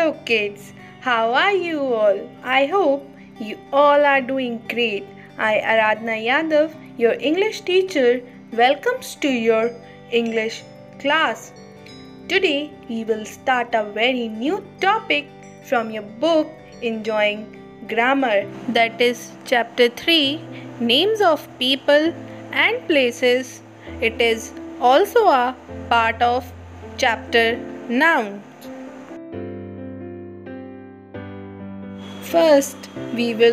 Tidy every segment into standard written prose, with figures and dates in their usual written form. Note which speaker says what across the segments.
Speaker 1: Hello kids, how are you all? I hope you all are doing great. I, Aradhna Yadav, your English teacher, welcomes to your English class. Today we will start a very new topic from your book Enjoying Grammar. That is chapter 3, Names of People and Places. It is also a part of chapter Noun. First, we will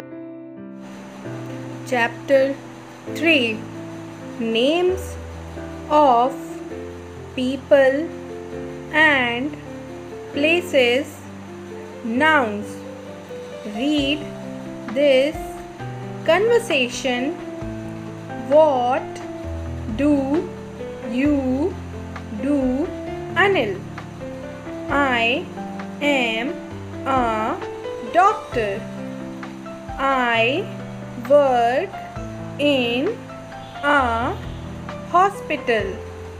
Speaker 1: chapter 3 Names of People and Places, Nouns. Read this conversation. What do you do, Anil? I am a doctor. I work in a hospital.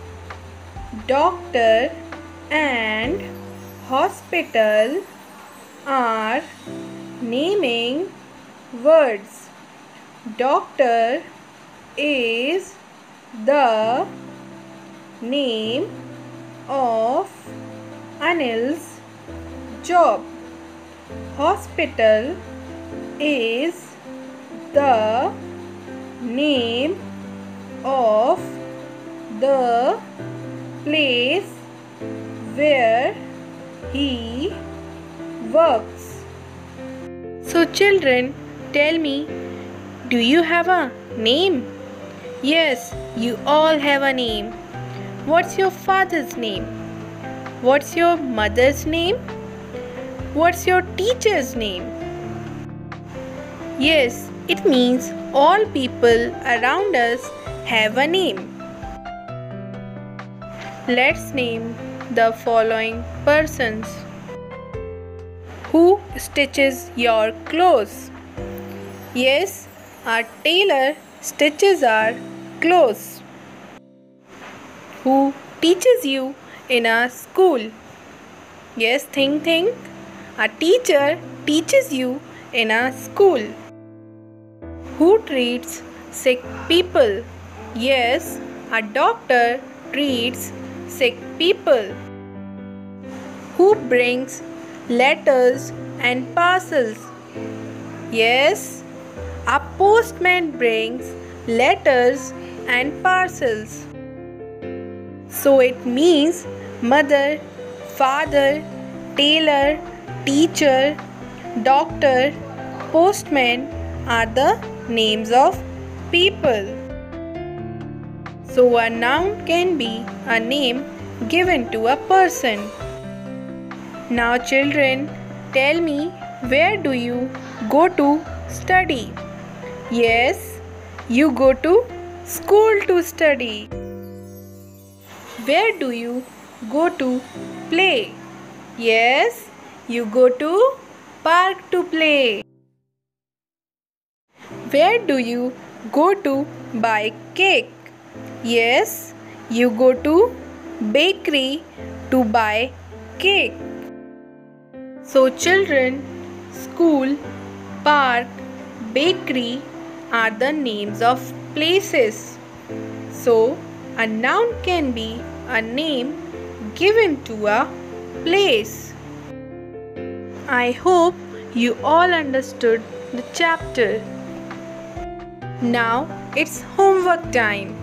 Speaker 1: Doctor and hospital are naming words. Doctor is the name of Anil's job. Hospital is the name of the place where he works. So children, tell me, do you have a name? Yes, you all have a name. What's your father's name? What's your mother's name? What's your teacher's name? Yes, it means all people around us have a name. Let's name the following persons. Who stitches your clothes? Yes, our tailor stitches our clothes. Who teaches you in a school? Yes, think. A teacher teaches you in a school. Who treats sick people? Yes, a doctor treats sick people. Who brings letters and parcels? Yes, a postman brings letters and parcels. So it means mother, father, tailor, teacher, doctor, postman are the names of people. So a noun can be a name given to a person. Now children, tell me, where do you go to study? Yes, you go to school to study. Where do you go to play? Yes, you go to park to play. Where do you go to buy cake? Yes, you go to bakery to buy cake. So children, school, park, bakery are the names of places. So a noun can be a name given to a place. I hope you all understood the chapter. Now it's homework time.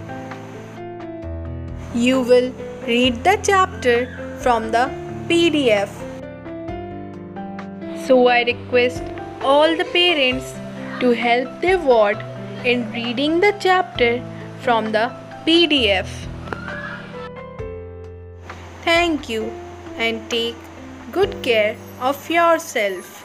Speaker 1: You will read the chapter from the PDF. So I request all the parents to help their ward in reading the chapter from the PDF. Thank you and take good care of yourself.